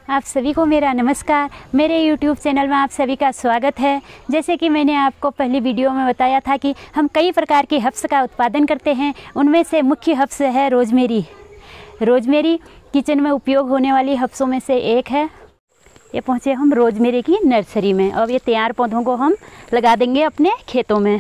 आप सभी को मेरा नमस्कार। मेरे YouTube चैनल में आप सभी का स्वागत है। जैसे कि मैंने आपको पहली वीडियो में बताया था कि हम कई प्रकार के हर्ब्स का उत्पादन करते हैं। उनमें से मुख्य हर्ब्स है रोजमेरी। रोजमेरी किचन में उपयोग होने वाली हर्ब्सों में से एक है। ये पहुँचे हम रोजमेरी की नर्सरी में। अब ये तैयार पौधों को हम लगा देंगे अपने खेतों में।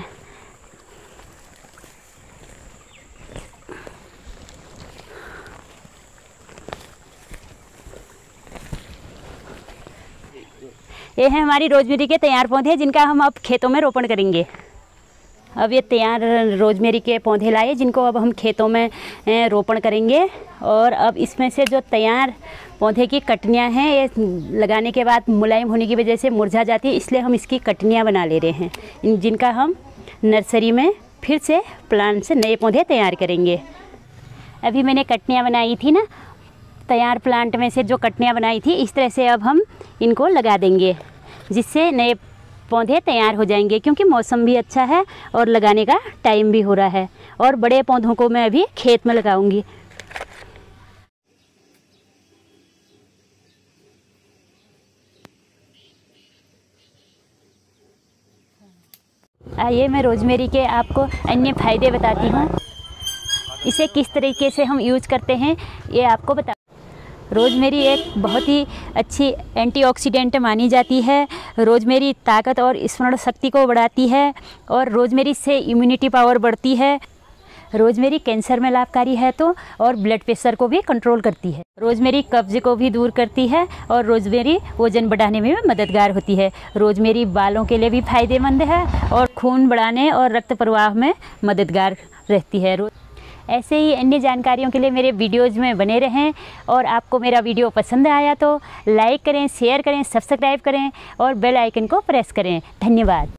ये है हमारी रोजमेरी के तैयार पौधे जिनका हम अब खेतों में रोपण करेंगे। अब ये तैयार रोजमेरी के पौधे लाए जिनको अब हम खेतों में रोपण करेंगे। और अब इसमें से जो तैयार पौधे की कटनियाँ हैं ये लगाने के बाद मुलायम होने की वजह से मुरझा जाती है, इसलिए हम इसकी कटनियाँ बना ले रहे हैं जिनका हम नर्सरी में फिर से प्लांट से नए पौधे तैयार करेंगे। अभी मैंने कटनियाँ बनाई थी ना, तैयार प्लांट में से जो कटनियाँ बनाई थी, इस तरह से अब हम इनको लगा देंगे जिससे नए पौधे तैयार हो जाएंगे। क्योंकि मौसम भी अच्छा है और लगाने का टाइम भी हो रहा है। और बड़े पौधों को मैं अभी खेत में लगाऊंगी। आइए मैं रोजमेरी के आपको अन्य फ़ायदे बताती हूँ। इसे किस तरीके से हम यूज करते हैं ये आपको बता। रोजमेरी एक बहुत ही अच्छी एंटीऑक्सीडेंट मानी जाती है। रोजमेरी ताकत और स्मरण शक्ति को बढ़ाती है और रोजमेरी से इम्यूनिटी पावर बढ़ती है। रोजमेरी कैंसर में लाभकारी है तो और ब्लड प्रेशर को भी कंट्रोल करती है। रोजमेरी कब्ज को भी दूर करती है और रोजमेरी वजन बढ़ाने में भी मददगार होती है। रोजमेरी बालों के लिए भी फायदेमंद है और खून बढ़ाने और रक्त प्रवाह में मददगार रहती है। ऐसे ही अन्य जानकारियों के लिए मेरे वीडियोज़ में बने रहें। और आपको मेरा वीडियो पसंद आया तो लाइक करें, शेयर करें, सब्सक्राइब करें और बेल आइकन को प्रेस करें। धन्यवाद।